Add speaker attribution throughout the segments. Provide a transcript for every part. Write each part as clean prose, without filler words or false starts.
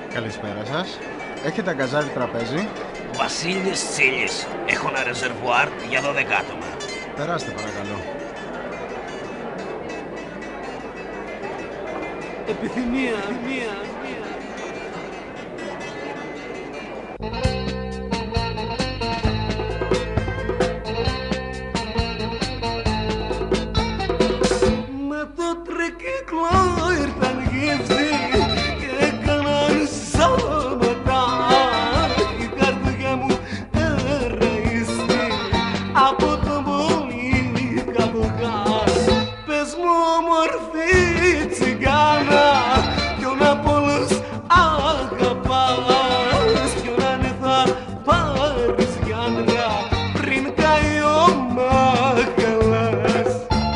Speaker 1: Καλησπέρα σας. Έχετε αγκαζάρι τραπέζι?
Speaker 2: Βασίλης Τσίλης. Έχω ένα ρεζερβουάρ για 12 άτομα.
Speaker 1: Περάστε παρακαλώ.
Speaker 3: Επιθυμία. Με το τρικύκλο ήρθαν γύφτοι και έκαναν σώματα. Η καρδιά μου ερείστη από τον πολύ κατοχά. Πες μου όμορφη τσιγκάνα, ποιον απ' όλους αγαπάς, ποιον αν θα πάρεις γιάντρα πριν καεί ο μαχαλάς.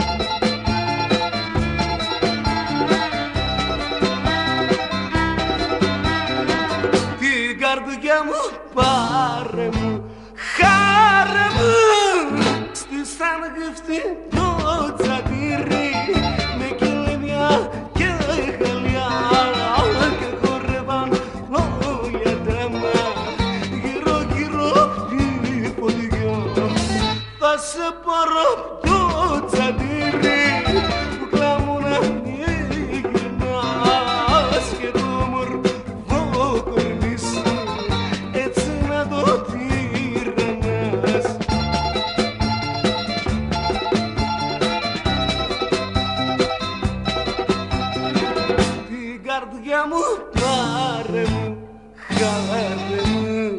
Speaker 3: Την καρδιά μου πάρε μου, χάρε μου, στη σαν γευτή το τσαντήρι με κελέμια και χαλιά και χορεύαν όλια τέμα γύρω γύρω τη φωτιά. Θα σε πάρω το τσαντήρι που κλάμουνα μη γυρνάς και το όμορφο κορμί σου έτσι να το τυραννάς. Την καρδιά μου πάρε μου, χάρε μου.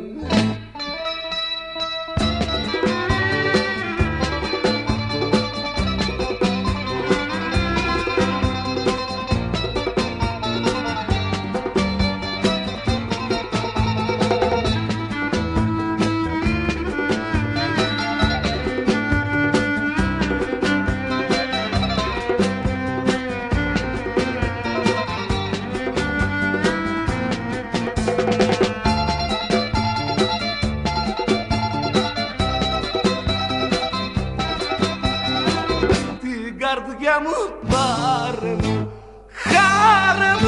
Speaker 3: Την καρδιά μου πάρε μου, χάρε μου.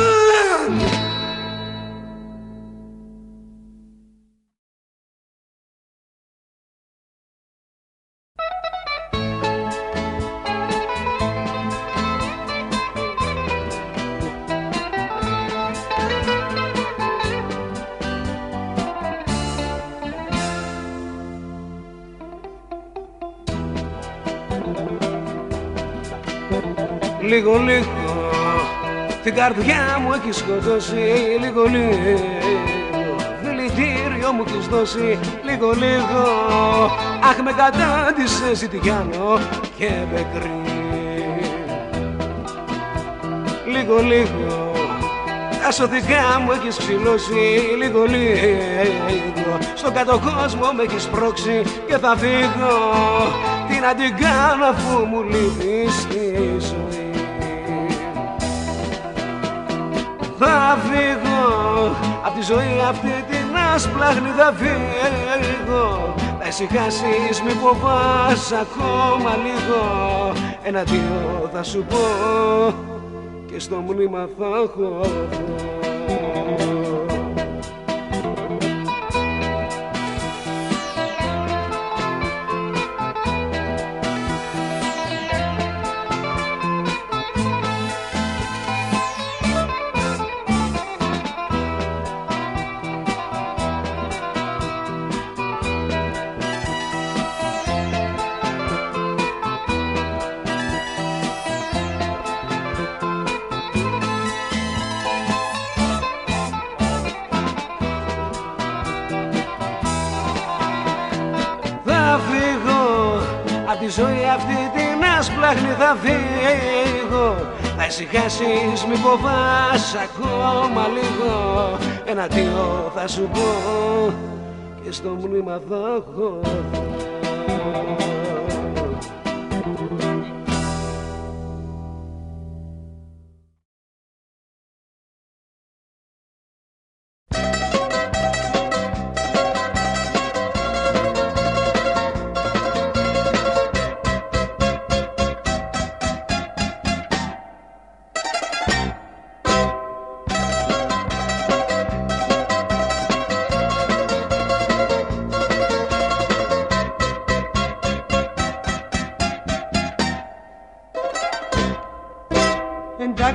Speaker 3: Λίγο την καρδιά μου έχει σκοτώσει. Λίγο δηλητήριο μου έχεις δώσει. Λίγο αχ με κατάντησες ζητιάνο και πεκρή. Λίγο τα σωθικά μου έχεις ξυλώσει. Λίγο στον κάτω κόσμο με έχεις πρόξει και θα φύγω. Τι να την κάνω αφού μου λείπεις η ζωή. Θα φύγω απ' τη ζωή αυτή την άσπλαχνη, θα φύγω. Θα ησυχάσεις, μη φοβάσαι ακόμα λίγο. Ένα-δυο θα σου πω και στο μνήμα θα χωθώ. Απ' τη ζωή αυτή την άσπλαχνη θα φύγω. Θα ησυχάσεις, μη φοβάσαι ακόμα λίγο. Ένα-δυο θα σου πω και στο μνήμα θα χωθώ.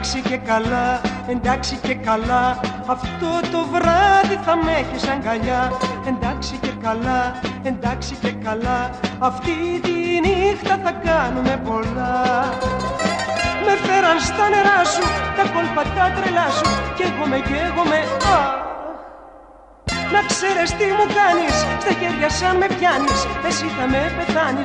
Speaker 4: Εντάξει και καλά, εντάξει και καλά, αυτό το βράδυ θα με έχεις αγκαλιά. Εντάξει και καλά, εντάξει και καλά, αυτή τη νύχτα θα κάνουμε πολλά. Με φέραν στα νερά σου, τα κόλπα τα τρελά σου, καίγομαι, να ξέρεις τι μου κάνεις, στα χέρια σαν με πιάνεις, εσύ θα με πεθάνεις.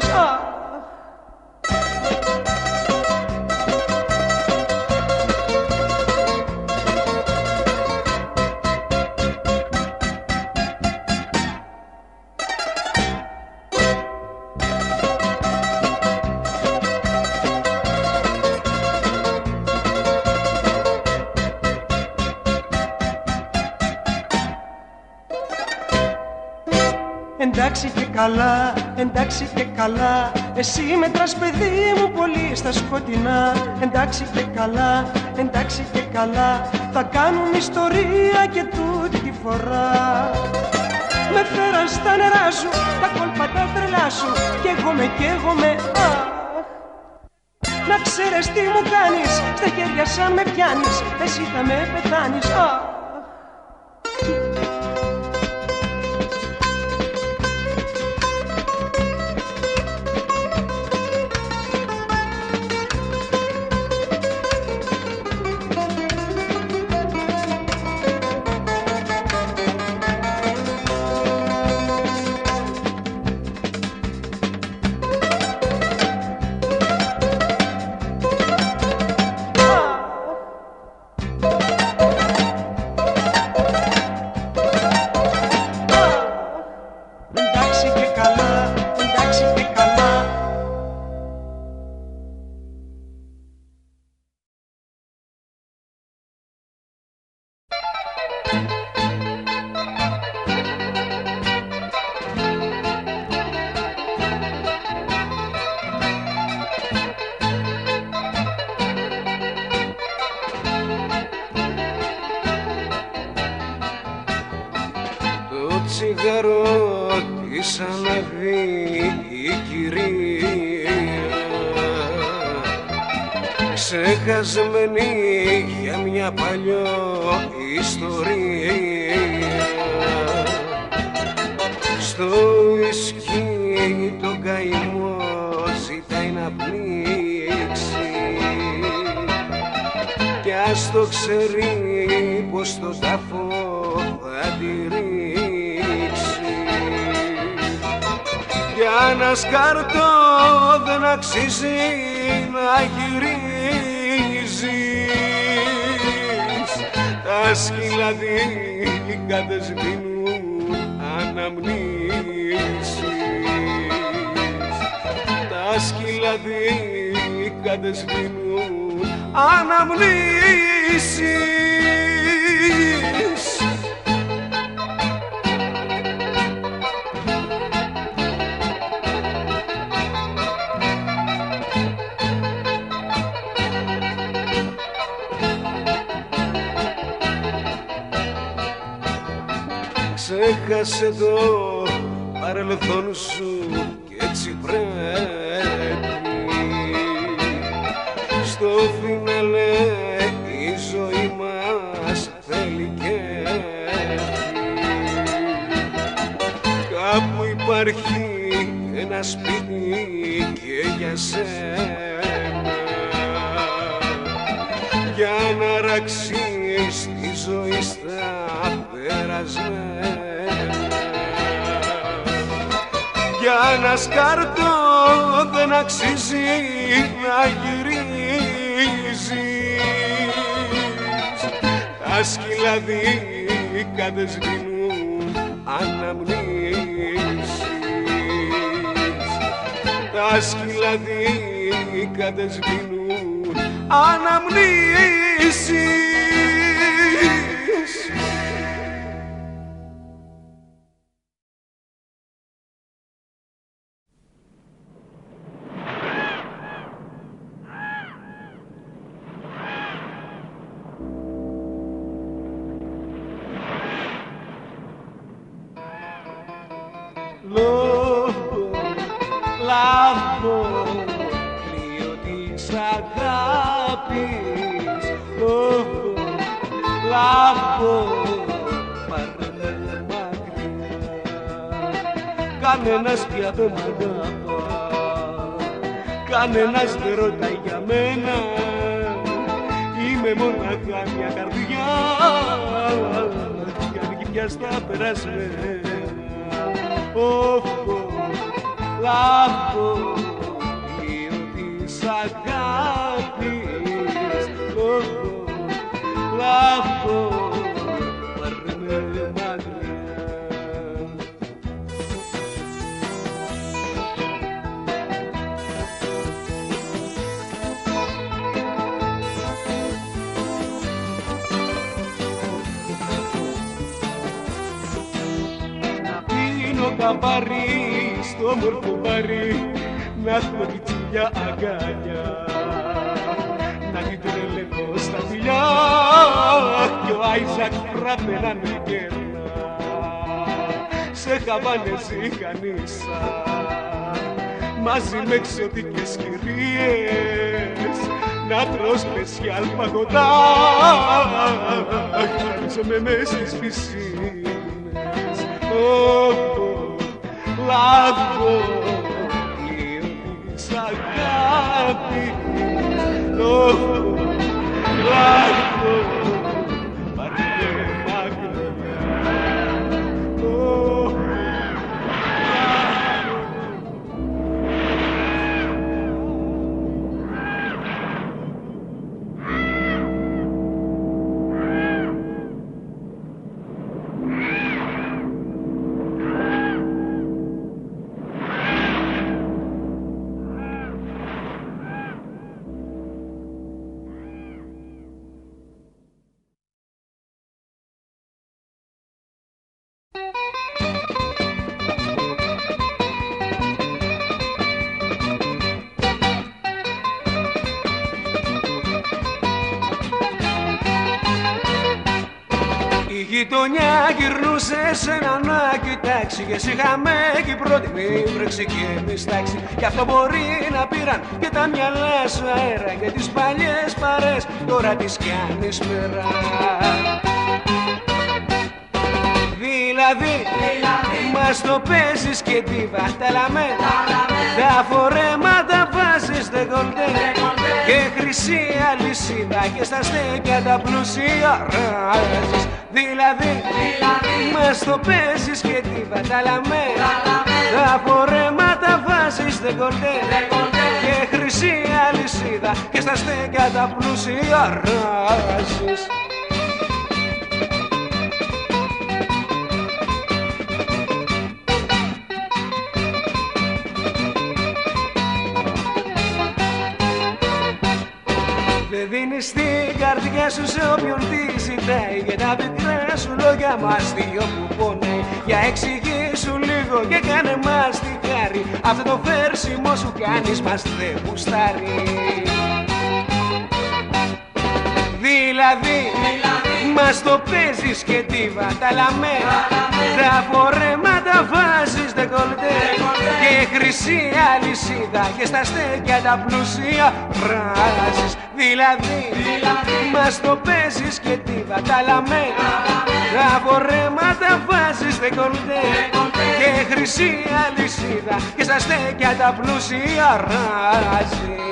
Speaker 4: Εντάξει και καλά, εντάξει και καλά, εσύ μετράς παιδί μου πολύ στα σκοτεινά. Εντάξει και καλά, εντάξει και καλά, θα κάνουν ιστορία και τούτη τη φορά. Με φέραν στα νερά σου, τα κόλπα τα τρελά σου, καίγομαι, να ξέρεις τι μου κάνεις, στα χέρια σαν με πιάνεις, εσύ θα με πεθάνεις.
Speaker 3: τσιγαρό της αναβεί η κυρία, ξεχασμένη για μια παλιό ιστορία. Στο ουισκί το καημό ζητάει να πνίξει, κι ας το ξέρει πως το τάφο θα τη ρίξει. Για ένα σκαρτό δεν αξίζει να γυρίζεις, τα σκυλαδίκα δεν σβήνουν αναμνήσεις, τα σκυλαδίκα δεν σβήνουν αναμνήσεις. Ξέχασε το παρελθόν σου κι έτσι πρέπει στο φινάλε η ζωή μας θέλει κέφι. Κάπου υπάρχει ένα σπίτι και για σένα, για να ραξείς τη ζωή στα περασμένα. Για ένα σκαρτό δεν αξίζει να γυρίζεις, τα σκυλαδίκα δεν σβήνουν αναμνήσεις, τα σκυλαδίκα δεν σβήνουν αναμνήσεις. Λάβω πλοίο της αγάπης, πάρε με μακριά. Κανένας πια δεν μ' αγαπά, κανένας δεν ρωτάει για μένα. Είμαι μονάχα μια καρδιά κι ανήκει πια στα περασμένα. Λάβω λίγο της αγάπης, λάβω πάρε με μακριά. Καμπάρι, στο όμορφο μπάρι, να έχουμε πιτσιλιά αγκάλια, να την τρελαίνω στα φιλιά κι ο Άιζακ Φράπε να με κέρνα σε χαβάνες ηχανίσα μαζί με εξωτικές κυρίες να τρως σπεσιάλ παγωτά χαρίζομαι μες στις πισίνες. Λάβω λίγο της αγάπης, λάβω πάρε με μακριά. Η γειτονιά γυρνούσε σε ένα να κοιτάξει και σιγάμε και η πρώτη μη βρέξει και μη στάξει. Γι' αυτό μπορεί να πήραν και τα μυαλά σου αέρα και τις παλιές παρές τώρα τις κάνεις μέρα. Δηλαδή μας το παίζεις και τι βατάλαμε, τα φορέματα βάζεις δεκολτέ και χρυσή αλυσίδα και στα στέκια τα πλούσια ράζεις. Δηλαδή μας το παίζεις και τι βατάλαμε, τα φορέματα βάζεις δεκολτέ και χρυσή αλυσίδα και στα στέκια τα πλούσια ράζεις. Δεν δίνεις την καρδιά σου σε όποιον τη ζητάει και τα πικρά σου λόγια μαστίγιο που πονάει. Για εξηγήσου λίγο και κάνε μας τη χάρη, αυτό το φέρσιμο σου κάνεις μας δεν γουστάρει. Δηλαδή μας το παίζεις και τι βατάλαμε, τα φορέματα βάζεις δεκολτέ και χρυσή αλυσίδα και στα στέκια τα πλούσια βράζεις. Δηλαδή μας το παίζεις και τι βατάλαμε, τα φορέματα βάζεις δεκολτέ και χρυσή αλυσίδα και στα στέκια τα πλούσια ράζεις.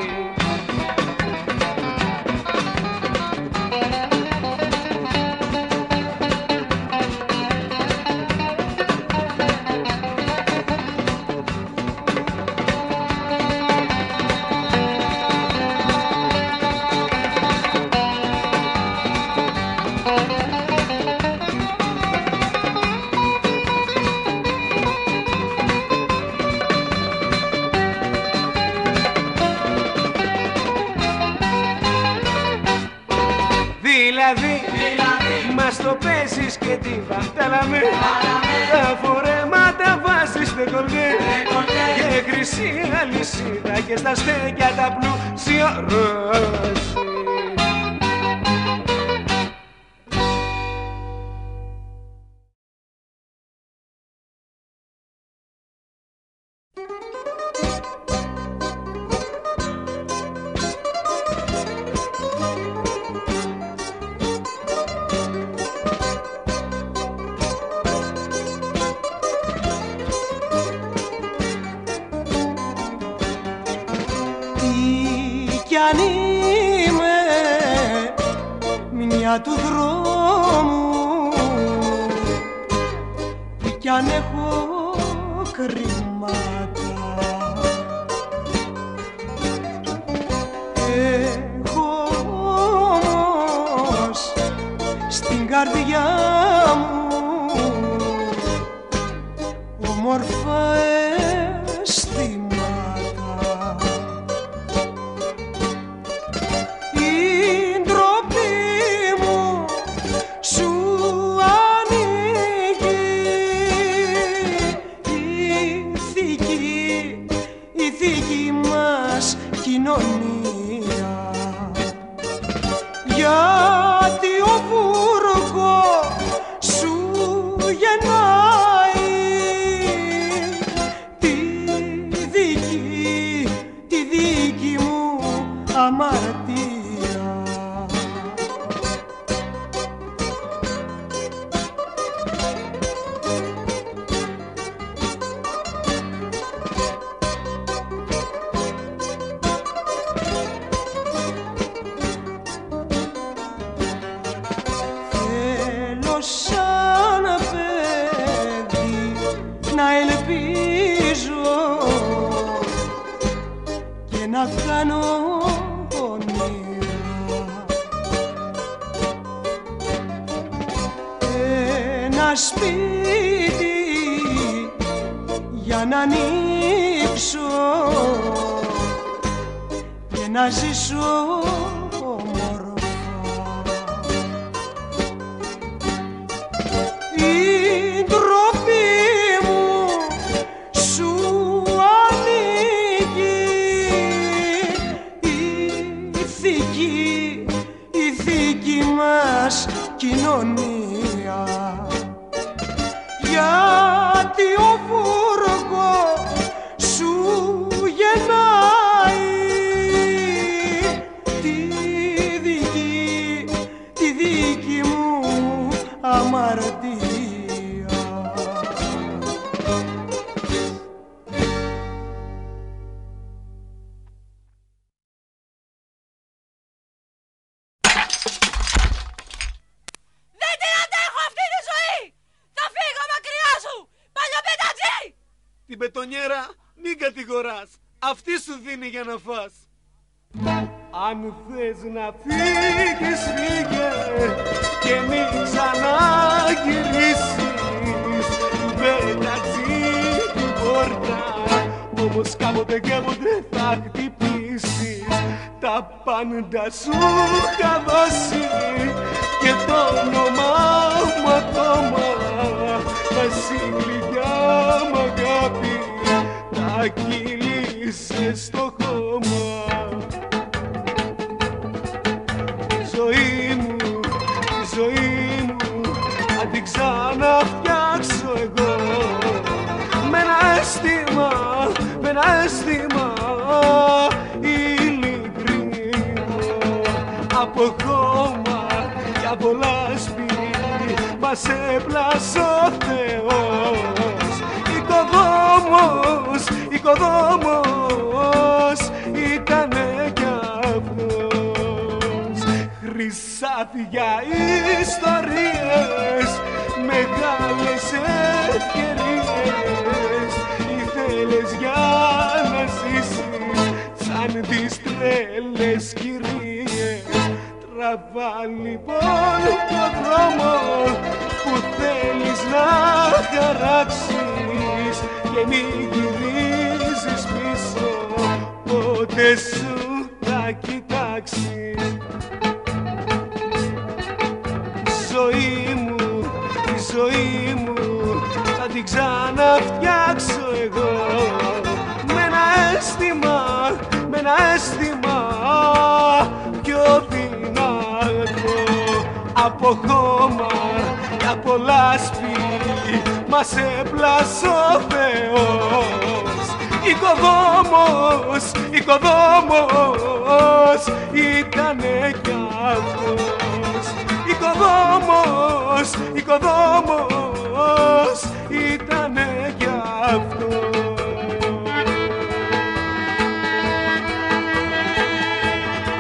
Speaker 3: Μας το παίζεις και τι βατάλαμε, τα φορέματα βάζεις δεκολτέ και χρυσή αλυσίδα και στα στέκια τα πλούσια ράζεις.
Speaker 4: αν είμαι μια του δρόμου κι αν έχω κρυμάτα, έχω όμως στην καρδιά μου όμορφα αισθήματα. Η ντροπή μου σου ανήκει, η θήκη μας κοινωνία, γιατί ο βούρκο σου γεννάει τη δική μου αμαρτία. Θέλω σαν παιδί να ελπίζω και να κάνω όνειρα, ένα σπίτι για να ανοίξω και να ζήσω όμορφα. Η ντροπή μου σου ανήκει, η θήκη μας κοινωνία, γιατί ο βούρκο σου γεννάει τη δική μου αμαρτία.
Speaker 5: Δεν την αντέχω αυτή τη ζωή! Θα φύγω μακριά σου! Παλιοπετατζή!
Speaker 3: Την πετονιέρα μην κατηγοράς, αυτή σου δίνει για να φας. Αν θες να φύγεις φύγε και μην ξαναγυρίσεις, πετατζή την πόρτα, όμως κάποτε θα χτυπήσεις. Τα πάντα σου είχα δώσει και το όνομά μου ακόμα, Βασιλιά μ' αγάπη, τα κύλησες στο χώμα. Τη ζωή μου αν την ξαναφτιάξω εγώ, με ένα αίσθημα ειλικρινό, από χώμα και από λάσπη μας έπλασε ο Θεός. Οικοδόμος ήτανε κι αυτός. Χρυσάφια ιστορίες, μεγάλες ευκαιρίες, ήθελες για να ζήσεις σαν τις τρέλες κυρίες. Τραβά λοιπόν το δρόμο που θέλεις να χαράξεις και μην γυρίζεις πίσω, ποτέ σου θα κοιτάξεις. Τη ζωή μου θα την ξαναφτιάξω εγώ, με ένα αίσθημα πιο δυνατό, από χώμα και από λάσπη μας έπλασε ο Θεός. Οικοδόμος ήτανε κι αυτός. Οικοδόμος ήτανε κι αυτός.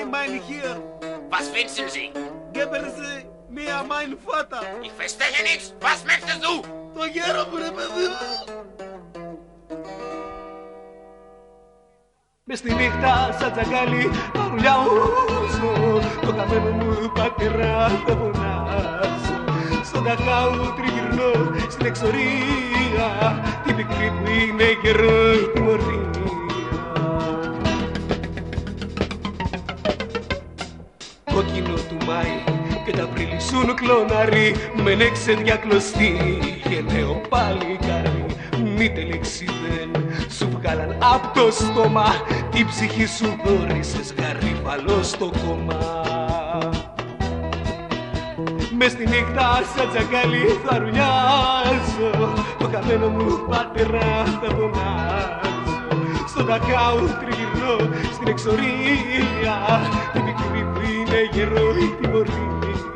Speaker 3: meine hier.
Speaker 2: Was wünschen Sie?
Speaker 3: Geben Sie mir mein Vater.
Speaker 2: Ich verstehe nichts. Was möchtest du?
Speaker 3: Το γέρο μου, ρε παιδί μου. Μες στη νύχτα σαν τζαγκάλι θα ρουλιάζω, το καμένο μου πατέρα θα φωνάζω. Στον Ταχάου τριγυρνώ στην εξορία, την πικρή που είναι καιρό η τιμωρία. Κόκκινο του Μάη και τα πριλισσούν κλωνάρι, με νέξε διακλωστή και νέο παλικάρι. Μη τελεξίδεν σου βγάλαν απ' το στόμα, την ψυχή σου δώρησες γαρίφαλο στο κόμμα. Μες στη νύχτα σαν τζαγκάλι θα ρουλιάζω, το καμένο μου πατέρα θα φωνάζω. Στον Ταχάου τριγυρνώ στην εξορία, την πικρή που είναι γερό η τιμωρία.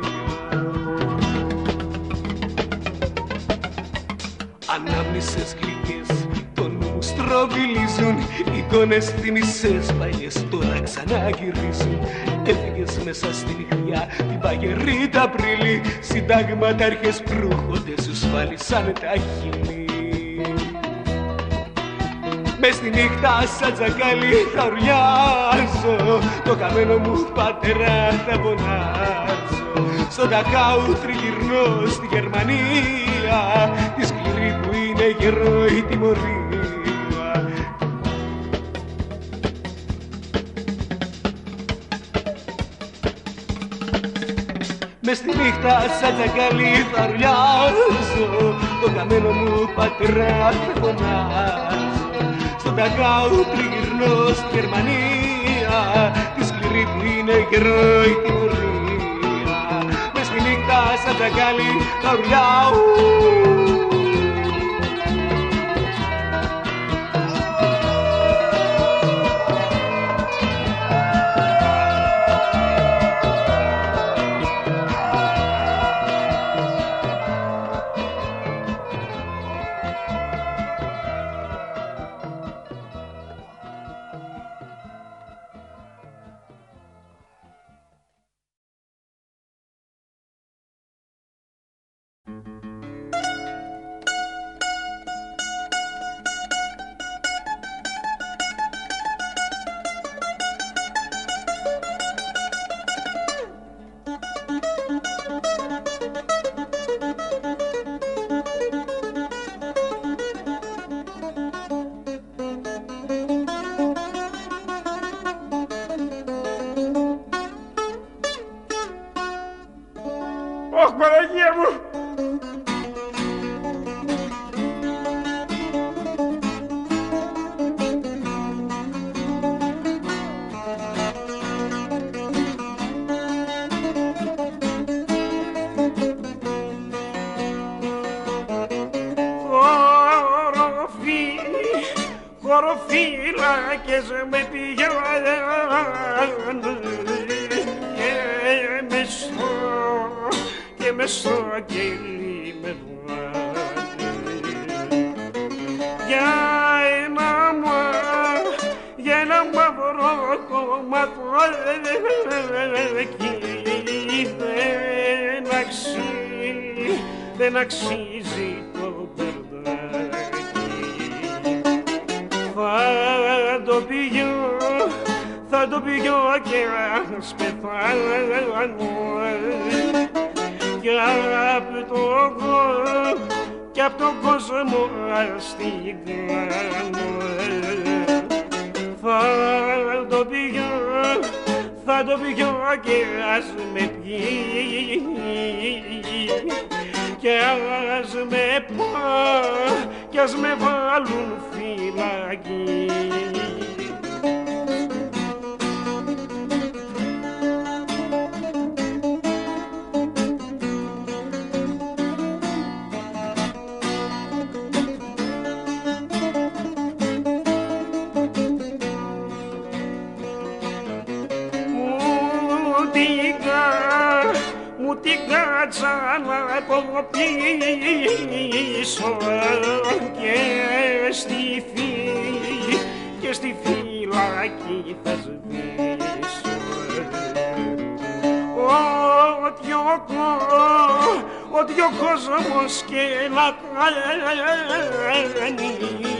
Speaker 3: Ανάμνησες γλυκές το νου μου στροβιλίζουν, εικόνες θύμησες παλιές τώρα ξαναγυρίζουν. Έφυγες μέσα στη νυχτιά την παγερή τα Απρίλη, συντάγματάρχες προύχονται σου σφάλισαν τα χείλη. Μες στη νύχτα σαν τζαγκάλι θα ρουλιάζω, το καμένο μου πατέρα θα φωνάζω. Στον Ταχάου τριγυρνώ στη Γερμανία, τη σκληρή που είναι γερό η τιμωρία. Μες στη νύχτα σαν τζαγκάλι θα ρουλιάζω, το καμένο μου πατέρα θα φωνάζω. Στον Ταχάου τριγυρνώ στη Γερμανία, τη σκληρή που είναι γερό η τιμωρία. Μες στη νύχτα σαν τζαγκάλι θα ρουλιάω.
Speaker 6: Ωχ, Παναγία μου! Χωροφύλακες με πηγαίνουν και μες στο αγγέλι με βγάλει για ένα μαύρο κομματάκι δεν αξίζει το μπερδάκι. Θα το πηγώ και ας πεθάνω κι απ' τον κόσμο ας την κάνω. Θα το πηγώ και ας με πιει και ας με κι ας με βάλουν φυλακή. Μου την κάτσα να το πίσω και στη φυλακή θα σβήσω. ό,τι ο κόσμος και να κάνει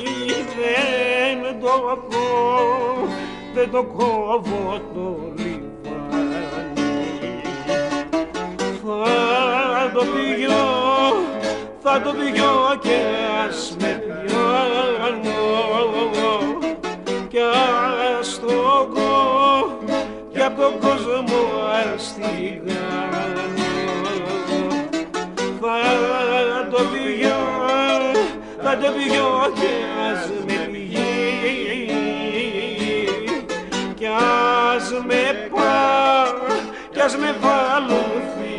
Speaker 6: δεν το κόβω το λιβάνι. Θα το πιω και ας με πιάνω κι ας το κόβω κι απ' τον κόσμο ας τη κάνω. Θα το πιω και ας με πιει κι ας με βάλουν